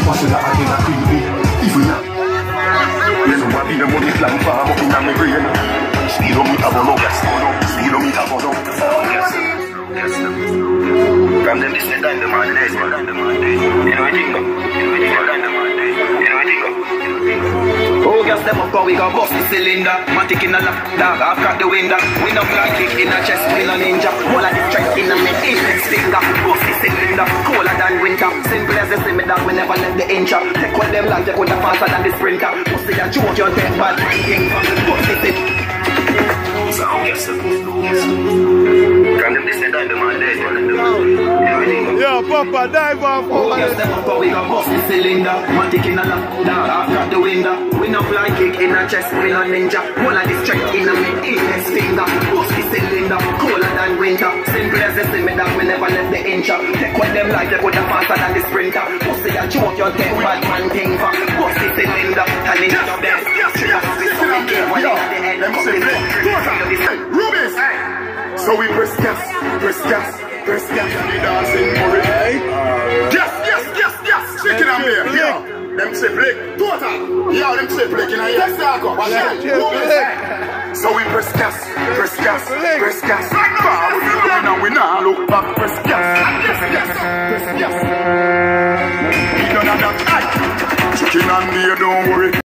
passion that I cannot feel it. Even now. You know what be the money plan for I'm up in my brain. Speed on me have on up, speed on me have on up. Yes. From them this time the man days, you know what I think Oh, gas them up and we got bust the cylinder. Matic in a lap, dog, I've got the window. We no flat kick in a chest, we no ninja. All of this strike in a mid, index finger. Bust the cylinder, colder than winter. Simple as the semi dog, we never let the inch up. Take with them land, take with the faster than the sprinter. Pussy and choke your dead bad king. Bust the cylinder. So, yes, can them this time the man days, Yo, Papa, dive off. Oh, gas them up and we got bust the cylinder. Matic in a lap, dog, I've got the window. We no fly kick in a chest, we no ninja. All of this strike in a mid, index finger. Bust the cylinder, colder than winter. Simple as the semi dog, we never let the inch up. Take with them like they put the faster than the sprinter. Pussy and choke your dead bad man thing for. Bust the cylinder, and it's your best. Rubis! So we press gas. The dancing Murray. Yes. Chicken and beer. Yo, them triple. Total. Yo, them triple. You know, yes, Darko. Watch out. So we press gas. We now look back. Press gas. We don't have that. Chicken and beer, don't worry.